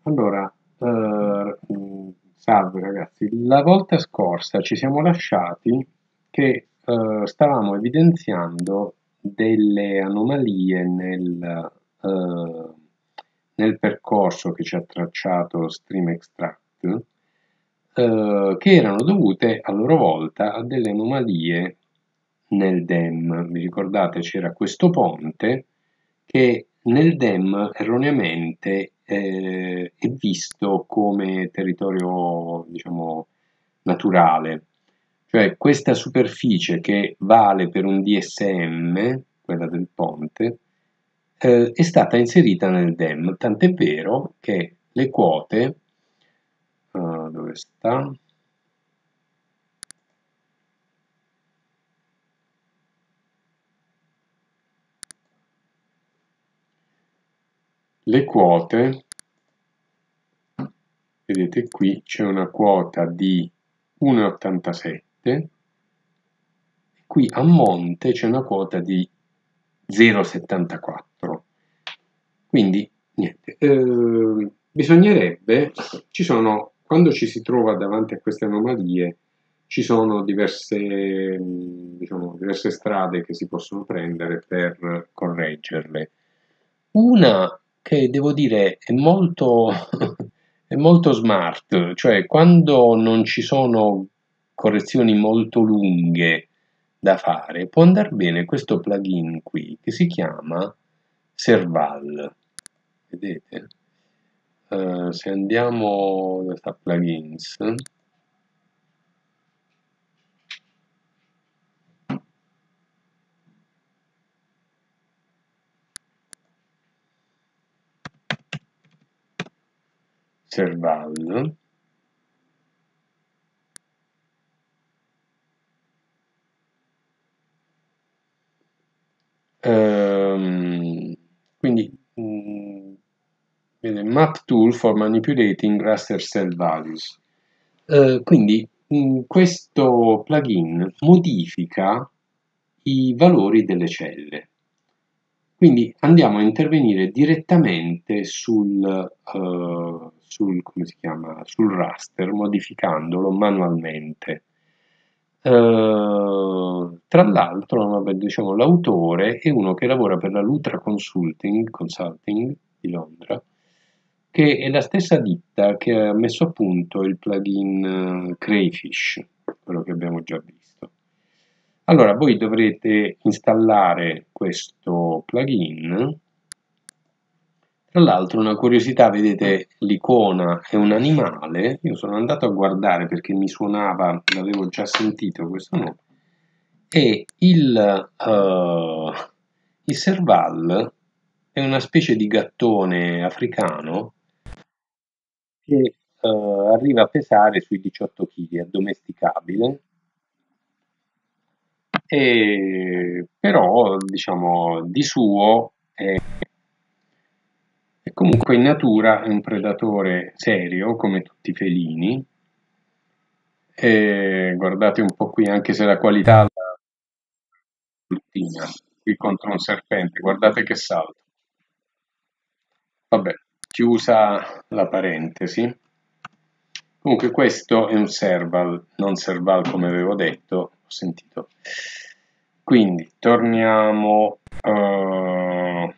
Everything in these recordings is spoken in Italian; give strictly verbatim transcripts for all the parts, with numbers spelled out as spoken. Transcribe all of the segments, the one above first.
Allora, eh, mh, salve ragazzi, la volta scorsa ci siamo lasciati che eh, stavamo evidenziando delle anomalie nel, eh, nel percorso che ci ha tracciato Stream Extract, eh, che erano dovute a loro volta a delle anomalie nel D E M. Vi ricordate c'era questo ponte che nel D E M erroneamente eh, è visto come territorio, diciamo, naturale, cioè questa superficie che vale per un D S M, quella del ponte, eh, è stata inserita nel D E M, tant'è vero che le quote, eh, dove sta? Le quote, vedete qui c'è una quota di uno virgola ottantasette, qui a monte c'è una quota di zero virgola settantaquattro. Quindi niente, eh, bisognerebbe, ci sono, quando ci si trova davanti a queste anomalie, ci sono diverse, mh, diciamo, diverse strade che si possono prendere per correggerle. Una che devo dire è molto, è molto smart, cioè quando non ci sono correzioni molto lunghe da fare, può andare bene questo plugin qui che si chiama Serval. Vedete? Eh, se andiamo dove sta plugins, Serval, ehm, quindi mh, vede, Map Tool for Manipulating Raster Cell Values. Eh, quindi mh, questo plugin modifica i valori delle celle. Quindi andiamo a intervenire direttamente sul, eh, sul, come si chiama? Sul raster, modificandolo manualmente. Eh, tra l'altro, vabbè, diciamo, l'autore è uno che lavora per la Lutra Consulting, Consulting di Londra, che è la stessa ditta che ha messo a punto il plugin eh, Crayfish, quello che abbiamo già visto. Allora, voi dovrete installare questo plugin. Tra l'altro, una curiosità, vedete l'icona è un animale. Io sono andato a guardare perché mi suonava, l'avevo già sentito questo nome. E il, eh, il serval è una specie di gattone africano che eh, arriva a pesare sui diciotto chili, è addomesticabile, e però diciamo di suo è, è comunque in natura è un predatore serio come tutti i felini. E guardate un po' qui, anche se la qualità la bruttina, qui contro un serpente, guardate che salto. Vabbè, chiusa la parentesi. Comunque questo è un serval, non serval come avevo detto, ho sentito. Quindi torniamo, eh,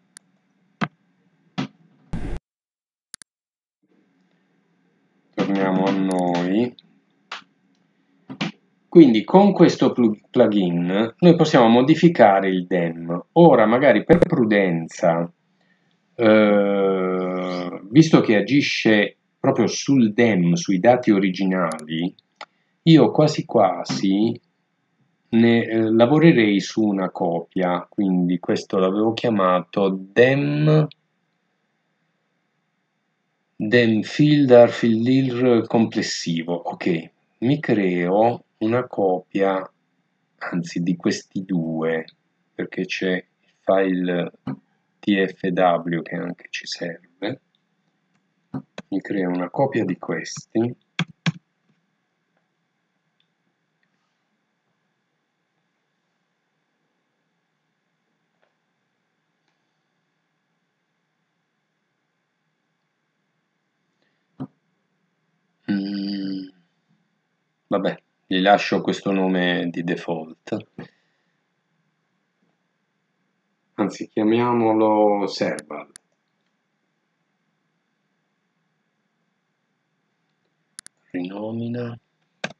torniamo a noi. Quindi con questo plugin noi possiamo modificare il D E M. Ora magari per prudenza, eh, visto che agisce proprio sul D E M, sui dati originali, io quasi quasi ne eh, lavorerei su una copia, quindi questo l'avevo chiamato D E M, D E M Filter Filir complessivo. Ok, mi creo una copia, anzi di questi due, perché c'è il file T F W che anche ci serve. Mi creo una copia di questi. vabbè, gli lascio questo nome di default. Anzi, chiamiamolo serval. Rinomina.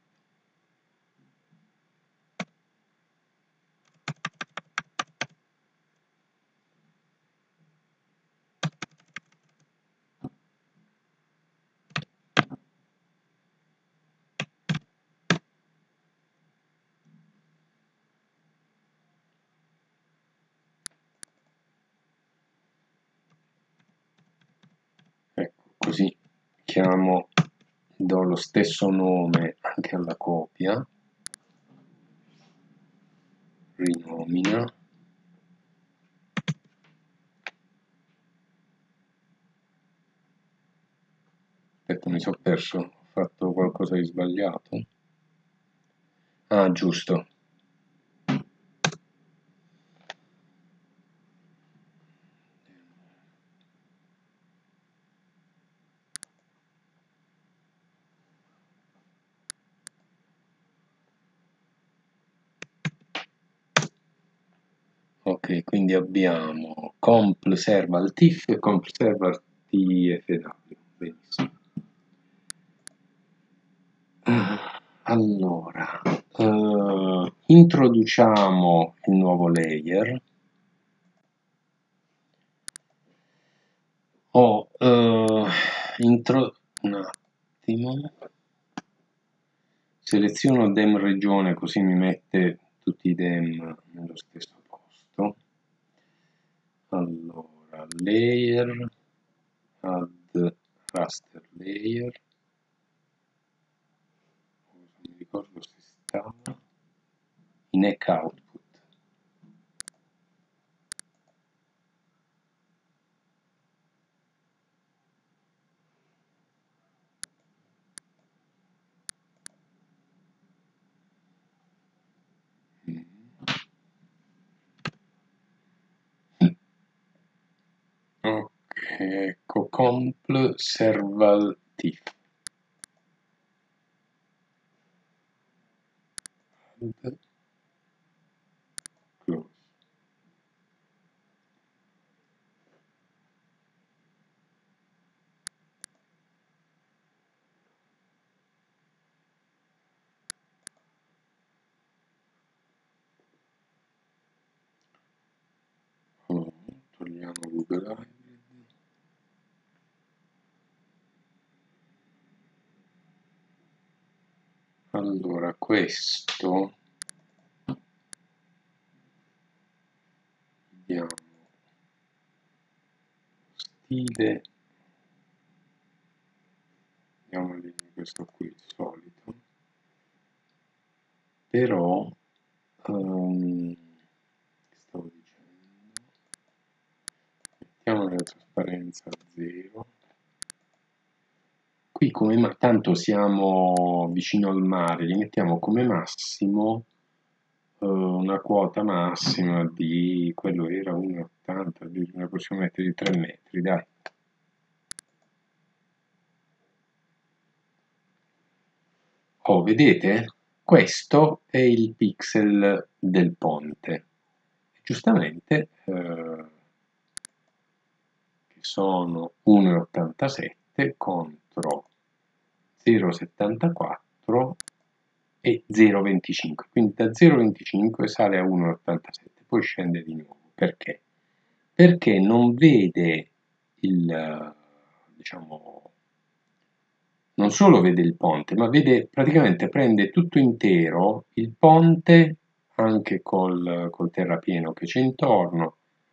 Ecco, così chiamo, do lo stesso nome anche alla copia. Rinomina. Aspetta, mi sono perso, ho fatto qualcosa di sbagliato. Ah, giusto. Ok, quindi abbiamo compl serval tif e compl serval tfw. Benissimo. Allora, eh, introduciamo il nuovo layer. Ho eh, intro un attimo. Seleziono dem regione così mi mette tutti i dem nello stesso posto. Allora, layer, add raster layer. Non mi ricordo se stava in eck output. Mm. Ok, ecco, compl serval tif. Add close. Oh, togliamo Google Hybrid. Allora, questo vediamo stile, diamogli questo qui il solito, però um, stavo dicendo, mettiamo la trasparenza a zero. Qui come ma tanto siamo vicino al mare, gli mettiamo come massimo eh, una quota massima di, quello era uno virgola ottanta, ne possiamo mettere di tre metri, dai. Oh, vedete? Questo è il pixel del ponte. Giustamente, eh, che sono uno virgola ottantasette contro zero virgola settantaquattro e zero virgola venticinque. Quindi da zero virgola venticinque sale a uno virgola ottantasette, poi scende di nuovo. Perché? Perché non vede il, diciamo, non solo vede il ponte, ma vede praticamente prende tutto intero il ponte anche col, col terrapieno che c'è intorno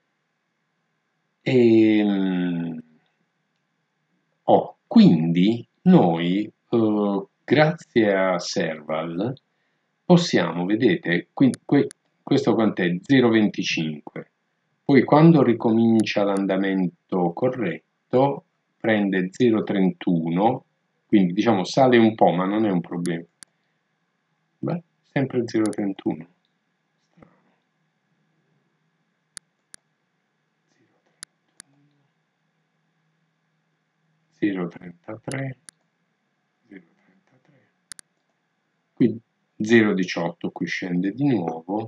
e mm, oh, quindi noi eh, grazie a Serval possiamo, vedete, qui, que- questo quant'è? zero virgola venticinque. Poi quando ricomincia l'andamento corretto prende zero virgola trentuno, quindi diciamo sale un po', ma non è un problema. Beh, sempre zero virgola trentuno. zero virgola trentatré, zero virgola trentatré. zero virgola diciotto, qui scende di nuovo.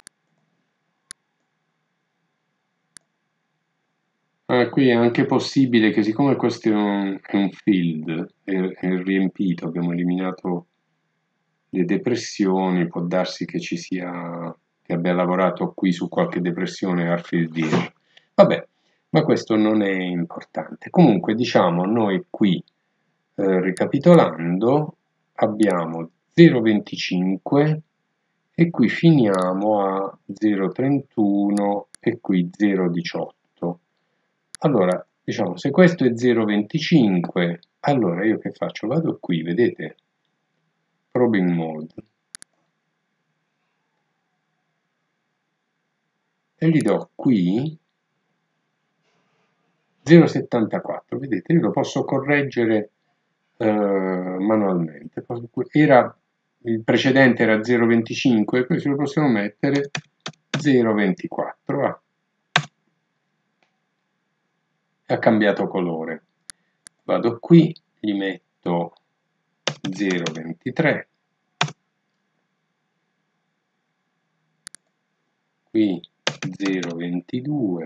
Ah, qui è anche possibile che, siccome questo è un, è un field, è, è riempito, abbiamo eliminato le depressioni, può darsi che ci sia, che abbia lavorato qui su qualche depressione al field dietro. Vabbè, ma questo non è importante. Comunque, diciamo, noi qui, eh, ricapitolando, abbiamo zero virgola venticinque e qui finiamo a zero virgola trentuno e qui zero virgola diciotto. Allora, diciamo, se questo è zero virgola venticinque, allora io che faccio? Vado qui, vedete? Probing mode. E gli do qui zero virgola settantaquattro, vedete? Io lo posso correggere eh, manualmente. Era, il precedente era zero virgola venticinque, questo lo possiamo mettere zero virgola ventiquattro. Ah. Ha cambiato colore. Vado qui, gli metto zero virgola ventitré, qui zero virgola ventidue,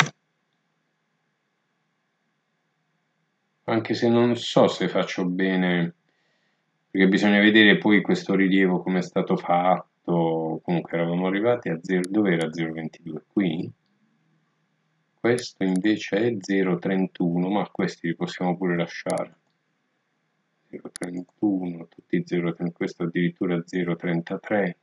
anche se non so se faccio bene, perché bisogna vedere poi questo rilievo come è stato fatto. Comunque eravamo arrivati a zero, dove era zero virgola ventidue? Qui? Questo invece è zero virgola trentuno, ma questi li possiamo pure lasciare. zero virgola trentuno, tutti zero virgola trentuno, questo addirittura zero virgola trentatré.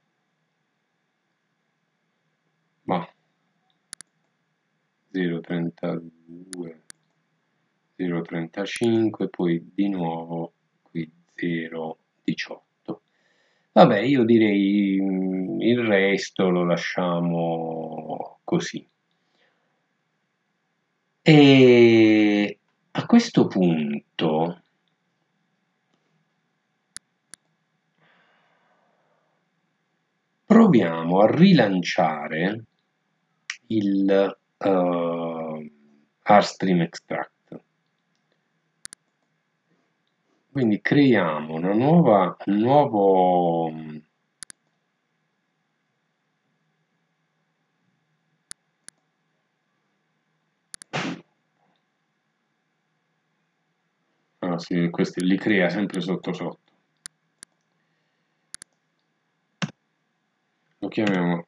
Ma zero virgola trentadue, zero virgola trentacinque, poi di nuovo qui zero virgola diciotto. Vabbè, io direi il resto lo lasciamo così. E a questo punto proviamo a rilanciare il uh, Rstream Extract. Quindi creiamo una nuova, un nuovo ah, sì, questi li crea sempre sotto sotto. Lo chiamiamo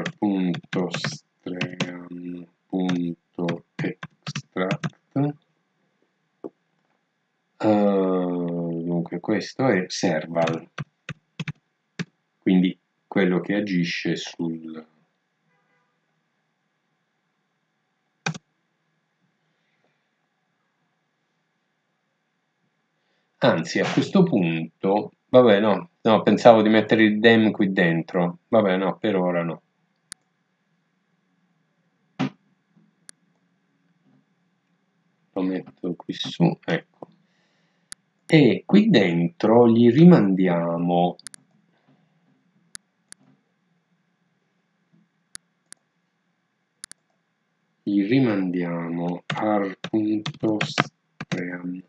r.stream.extract. Uh, dunque questo è serval, quindi quello che agisce sul anzi a questo punto vabbè no, no pensavo di mettere il dem qui dentro, vabbè no, per ora no. Lo metto qui su, ecco, e qui dentro gli rimandiamo gli rimandiamo r.stream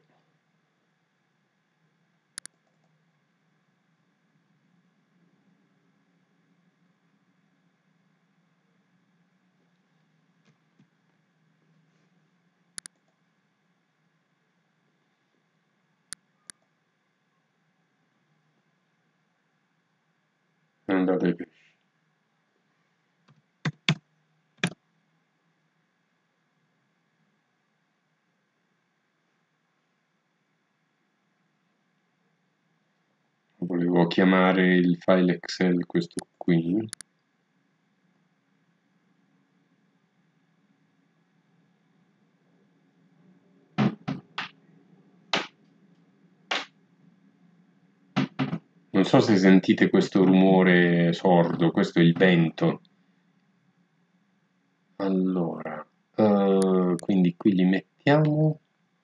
e andate ai pesci. Volevo chiamare il file Excel questo qui. Non so se sentite questo rumore sordo, questo è il vento. Allora, uh, quindi qui li mettiamo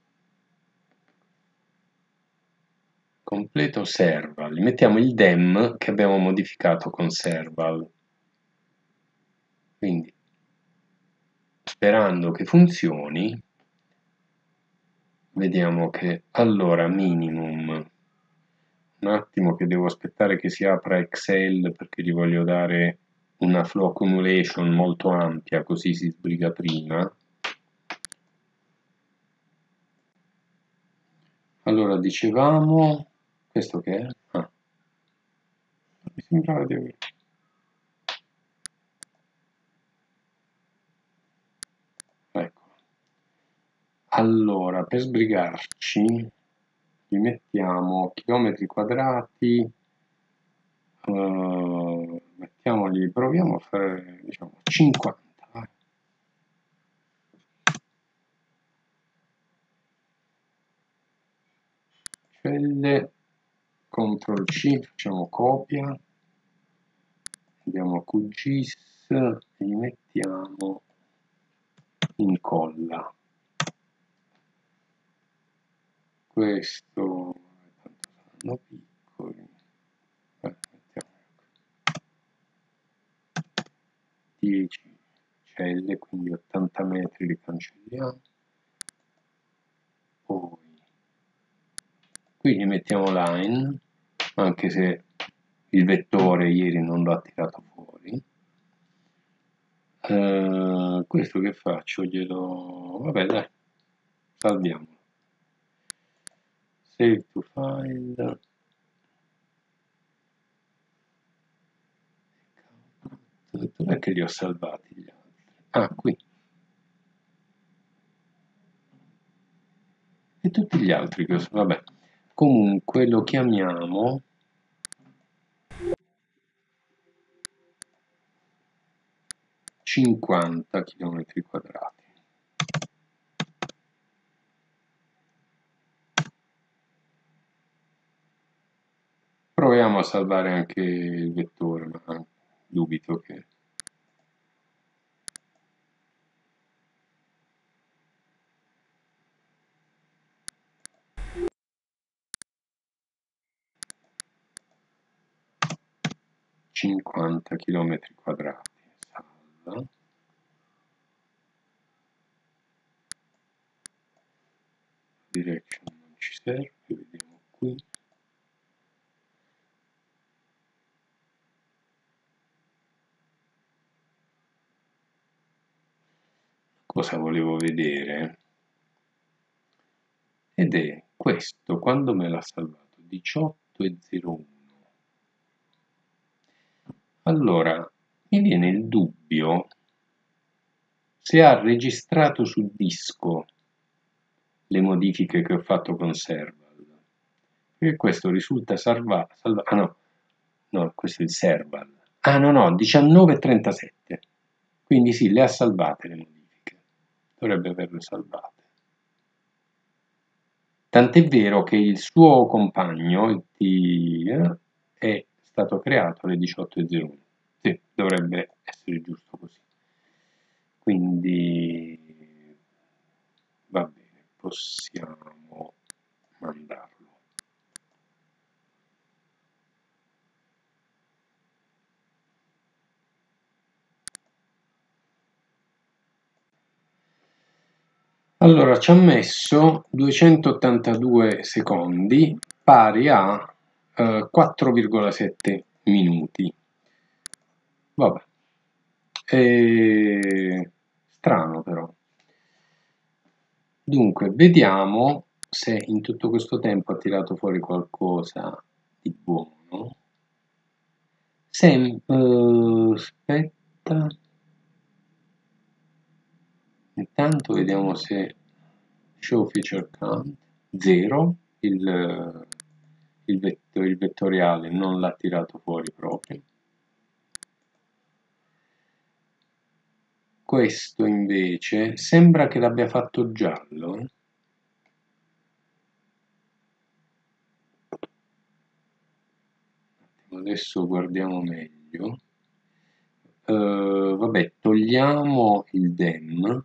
completo serval, gli mettiamo il dem che abbiamo modificato con serval. Quindi, sperando che funzioni, vediamo che allora minimum un attimo che devo aspettare che si apra Excel perché gli voglio dare una flow accumulation molto ampia, così si sbriga prima. Allora, dicevamo, questo che è? Ah, mi sembrava di aver... Ecco. Allora, per sbrigarci, gli mettiamo chilometri quadrati, uh, mettiamoli, proviamo a fare, diciamo, cinquanta, vai. Celle, control C, facciamo copia, andiamo a Q G I S e gli mettiamo incolla. Questo, tanto saranno piccoli, eh, mettiamo dieci celle, quindi ottanta metri li cancelliamo. Poi qui gli mettiamo line, anche se il vettore ieri non l'ho tirato fuori. Uh, questo che faccio? Glielo... vabbè dai, salviamolo. Save to file. Dov'è che li ho salvati gli altri? Ah, qui. E tutti gli altri che ho... vabbè. Comunque lo chiamiamo... cinquanta chilometri quadrati. Proviamo a salvare anche il vettore, ma dubito che... cinquanta chilometri quadrati. Salva. Direction non ci serve, vediamo qui. Cosa volevo vedere? Ed è questo, quando me l'ha salvato? diciotto e zero uno. Allora, mi viene il dubbio se ha registrato sul disco le modifiche che ho fatto con Serval, perché questo risulta salva, salva ah no, no, questo è il Serval, ah no no, diciannove e trentasette, quindi sì, le ha salvate le modifiche, dovrebbe averle salvate. Tant'è vero che il suo compagno, il T, è stato creato alle diciotto e zero uno. Sì, dovrebbe essere giusto così. Quindi va bene, possiamo mandarlo. Allora, ci ha messo duecentottantadue secondi, pari a eh, quattro virgola sette minuti. Vabbè. E... strano però. Dunque, vediamo se in tutto questo tempo ha tirato fuori qualcosa di buono. Se, uh, aspetta. Intanto vediamo se show feature count zero, il, il, vetto, il vettoriale non l'ha tirato fuori proprio. Questo invece sembra che l'abbia fatto giallo. Eh? Adesso guardiamo meglio. Uh, vabbè, togliamo il dem.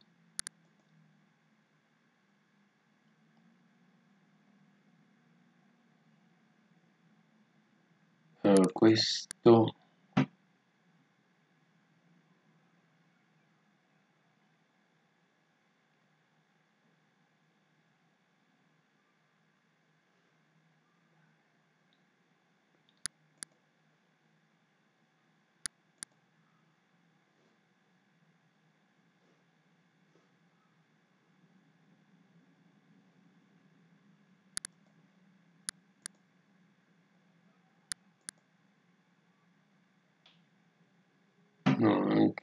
Uh, questo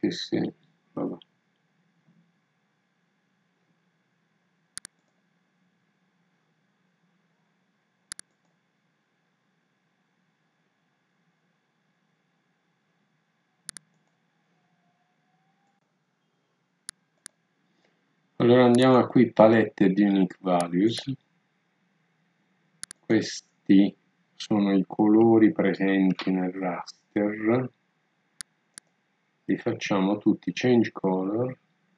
anche se vabbè. Allora andiamo a qui, palette di unique values. Questi sono i colori presenti nel raster, li facciamo tutti change color,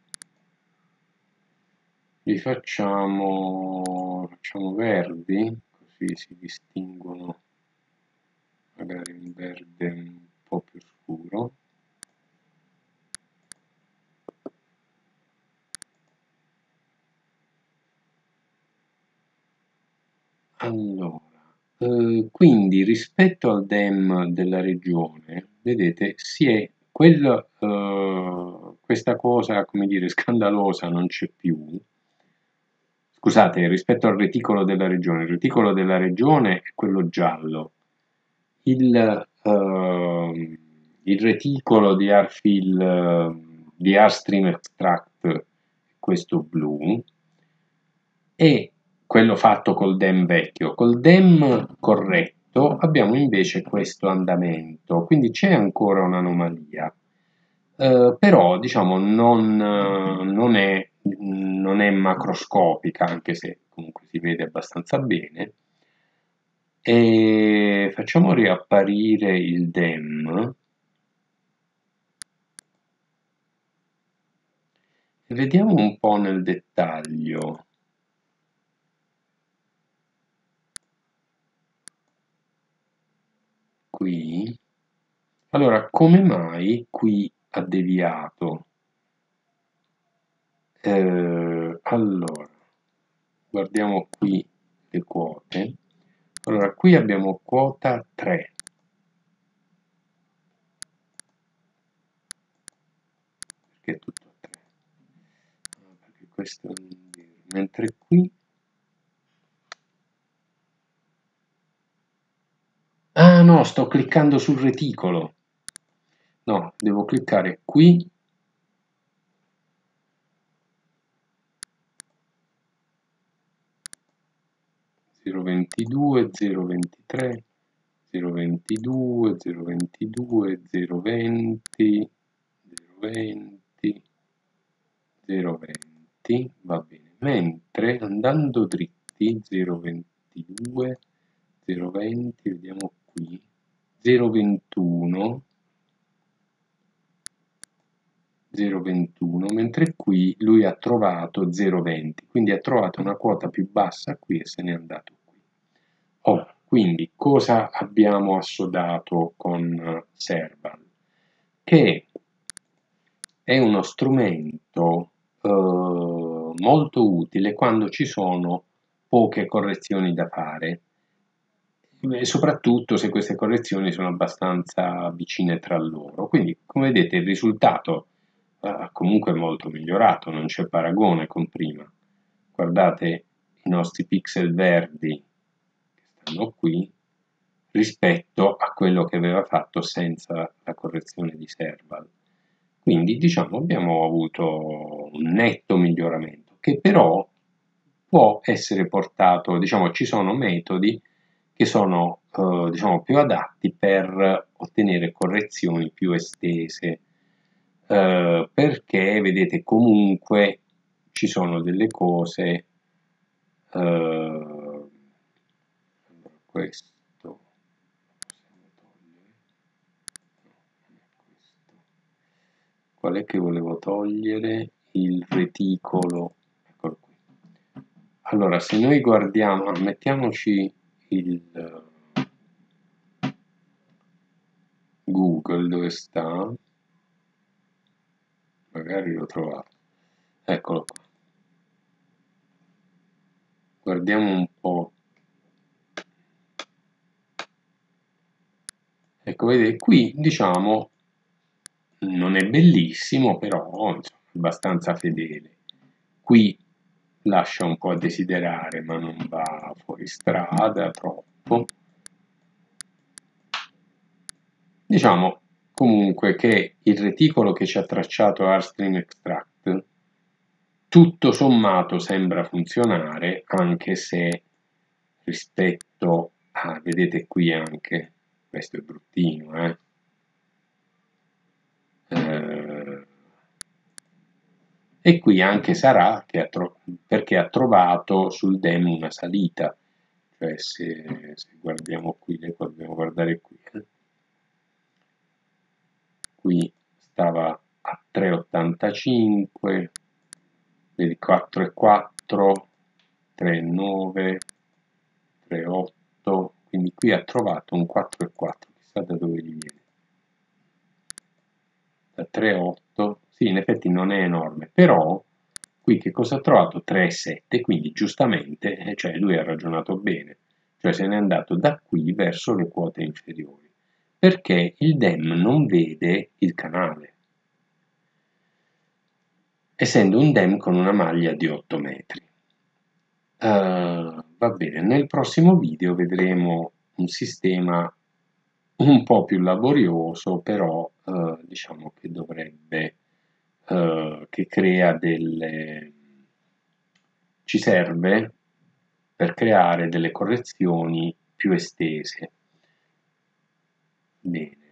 li facciamo, facciamo verdi, così si distinguono, magari un verde un po' più scuro. Allora, eh, quindi rispetto al D E M della regione, vedete, si è quel, eh, questa cosa, come dire, scandalosa non c'è più. Scusate, rispetto al reticolo della regione, il reticolo della regione è quello giallo, il, eh, il reticolo di Arfill, eh, di Arstream Extract è questo blu, e quello fatto col D E M vecchio. Col D E M corretto abbiamo invece questo andamento, quindi c'è ancora un'anomalia, eh, però diciamo non, non, è, non è macroscopica, anche se comunque si vede abbastanza bene. E facciamo riapparire il D E M e vediamo un po' nel dettaglio. Qui, allora, come mai qui ha deviato? Eh, allora, guardiamo qui le quote. Allora, qui abbiamo quota tre. Perché è tutto a tre? Ah, perché questo è un dir. Mentre qui... Ah no, sto cliccando sul reticolo. No, devo cliccare qui. zero ventidue, zero ventitré, zero ventidue, zero ventidue, zero venti, zero venti, zero venti, va bene. Mentre andando dritti, zero ventidue, zero venti, vediamo qui, zero ventuno, zero ventuno, mentre qui lui ha trovato zero venti, quindi ha trovato una quota più bassa qui e se n'è andato qui. Oh, quindi cosa abbiamo assodato con Serval? Che è uno strumento eh, molto utile quando ci sono poche correzioni da fare, e soprattutto se queste correzioni sono abbastanza vicine tra loro. Quindi, come vedete, il risultato eh, comunque è molto migliorato, non c'è paragone con prima. Guardate i nostri pixel verdi che stanno qui rispetto a quello che aveva fatto senza la correzione di Serval. Quindi diciamo abbiamo avuto un netto miglioramento che però può essere portato, diciamo ci sono metodi che sono eh, diciamo più adatti per ottenere correzioni più estese, eh, perché vedete comunque ci sono delle cose, eh, questo possiamo togliere, no, non è questo. Qual è che volevo togliere? Il reticolo, eccolo qui. Allora, se noi guardiamo, ah, mettiamoci il Google dove sta, magari l'ho trovato, eccolo qua. Guardiamo un po'. Ecco, vedete, qui diciamo non è bellissimo, però insomma, è abbastanza fedele. Qui lascia un po' a desiderare, ma non va fuori strada troppo. Diciamo, comunque che il reticolo che ci ha tracciato Rstream Extract tutto sommato sembra funzionare, anche se rispetto a, vedete qui anche, questo è bruttino, eh? Eh, e qui anche sarà che ha tro- perché ha trovato sul dem una salita, cioè se, se guardiamo qui, le dobbiamo guardare qui, eh? Qui stava a tre virgola ottantacinque, vedi quattro virgola quattro, tre virgola nove, tre virgola otto, quindi qui ha trovato un quattro virgola quattro, chissà da dove gli viene, da tre virgola otto, sì in effetti non è enorme, però qui che cosa ha trovato? tre virgola sette, quindi giustamente, eh, cioè lui ha ragionato bene, cioè se n'è andato da qui verso le quote inferiori, perché il dem non vede il canale, essendo un dem con una maglia di otto metri. Uh, va bene, nel prossimo video vedremo un sistema un po' più laborioso, però uh, diciamo che dovrebbe, uh, che crea delle, ci serve per creare delle correzioni più estese. Bene.